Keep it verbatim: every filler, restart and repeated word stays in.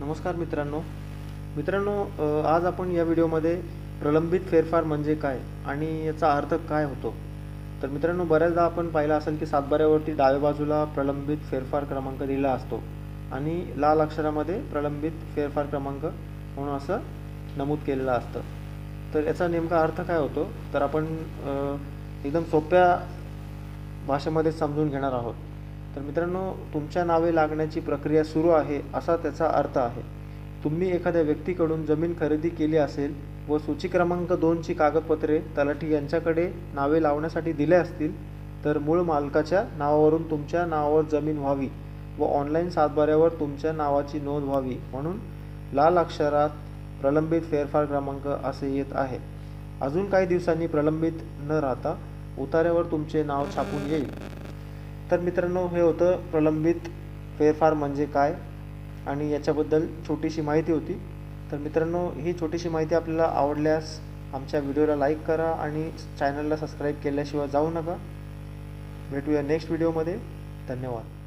नमस्कार मित्रांनो मित्रांनो अ, आज आपण या व्हिडिओमध्ये प्रलंबित फेरफार म्हणजे काय आणि याचा अर्थ काय होतो. तर मित्रांनो, बऱ्याचदा आपण पाहिलं असेल की सातबाऱ्यावरती डाव्या बाजूला प्रलंबित फेरफार क्रमांक दिला असतो आणि लाल अक्षरामध्ये प्रलंबित फेरफार क्रमांक म्हणून असं नमूद केलेलं असतं. तर याचा नेमका अर्थ काय होतो तर आपण अ, एकदम सोप्या भाषेमध्ये समजून घेणार आहोत. तर मित्रांनो, तुमच्या नावे लागण्याची प्रक्रिया सुरू आहे असा त्याचा अर्थ आहे. तुम्ही एखाद्या व्यक्तीकडून जमीन खरेदी केली असेल व सूची क्रमांक दोनची कागदपत्रे तलाठी यांच्याकडे नावे लावण्यासाठी दिले असतील तर मूळ मालकाच्या नावावरून तुमच्या नावावर जमीन व्हावी व ऑनलाईन सातबाऱ्यावर तुमच्या नावाची नोंद व्हावी म्हणून लाल अक्षरात प्रलंबित फेरफार क्रमांक असे येत आहे. अजून काही दिवसांनी प्रलंबित न राहता उतार्यावर तुमचे नाव छापून येईल. तर मित्रांनो, हे होतं प्रलंबित फेरफार म्हणजे काय आणि याच्याबद्दल छोटीशी माहिती होती. तर मित्रांनो, ही छोटीशी माहिती आपल्याला आवडल्यास आमच्या व्हिडिओला लाईक करा आणि चॅनलला सबस्क्राईब केल्याशिवाय जाऊ नका. भेटूया नेक्स्ट व्हिडिओमध्ये. धन्यवाद.